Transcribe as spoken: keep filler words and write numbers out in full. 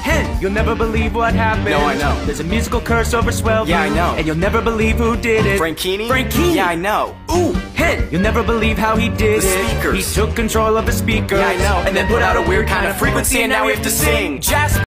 Hen, you'll never believe what happened. No, I know. There's a musical curse over Swellview. Yeah, I know. And you'll never believe who did it. Frankini? Frankini. Yeah, I know. Ooh, Hen, you'll never believe how he did The it. speakers. He took control of the speakers. Yeah, I know. And then put out a weird kind of frequency, and now we have to sing. Jazz